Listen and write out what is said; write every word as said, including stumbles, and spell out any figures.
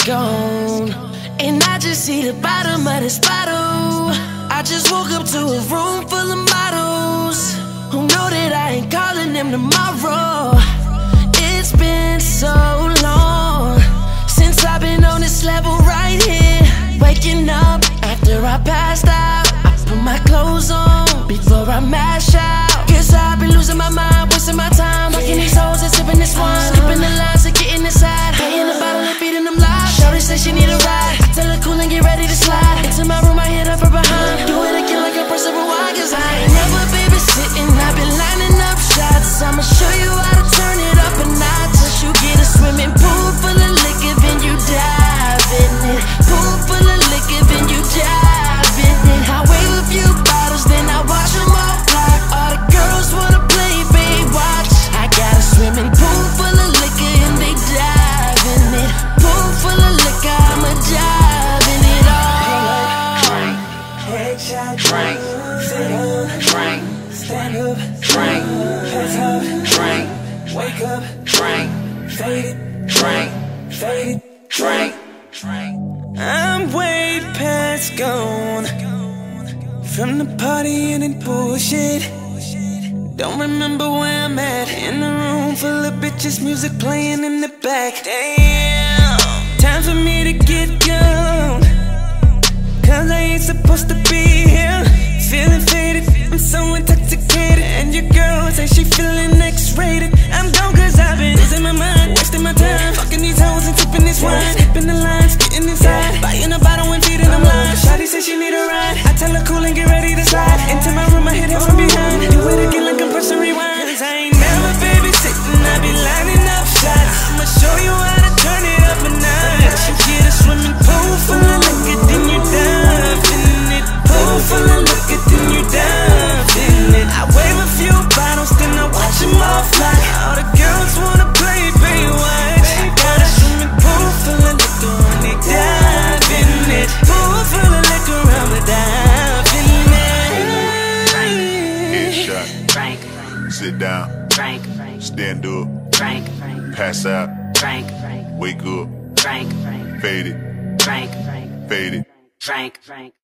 gone, and I just see the bottom of this bottle. I just woke up to a room full of models who know that I ain't calling them tomorrow. It's been so long since I've been on this level right here. Waking up after I passed out, I put my clothes on before I mash out. Guess I've been losing my mind, wasting my time, fucking these hoes and sipping this wine, skipping the lines and getting inside, paying the bottle and feeding them lies. Shorty said she need a ride, I tell her cool and get ready to slide into my room. I hit her from behind, do it again like a person rewind. Cause I ain't never babysitting, I've been lining up shots. I'ma show you how to turn it up a notch. Once you get a swimming pool full of liquor, then you dive in it. Pool full of liquor, then you dive in it. I wave a few bottles, then I watch them all fly. All the girls wanna play, babe, watch. I got a swimming pool full of liquor and they dive in it. Pool full of liquor, I'ma dive in it all. Drink, Headshot, drink, sit down, drink, stand up, drink, pass out, drink, wake up, drink, faded, drink, faded. drink, drink. I'm way past gone from the party and it bullshit. Don't remember where I'm at. In a room full of bitches, music playing in the back. Damn, time for me to get gone, cause I ain't supposed to be here. Feeling faded, I'm so intoxicated, and your girl say she feeling X-rated. I'm gone cause I've been losing my mind, wasting my time, fucking these hoes and sipping this wine, skipping the lines, getting inside, buying a bottle and feeding them lines. Shawty said she need a ride, I tell her cool and get ready to slide into my room. I hit her from behind, do it again like I'm pressing rewind. Cause I ain't never babysitting, I be lining up shots. I'ma show you how to turn it up a notch. You get a swimming pool full of liquor, then you dive in it. Pool full of liquor, then you dive in it. I wave a few bottles, then I watch them all fly. All the girls wanna play, baby, watch. I got a swimming pool full of liquor and they dive in it. Pool full of liquor, I'ma dive in it. Headshot, Drink, sit down, drink, stand up, drink, pass out, drink, wake up, drink, faded, drink, faded. drink, drink.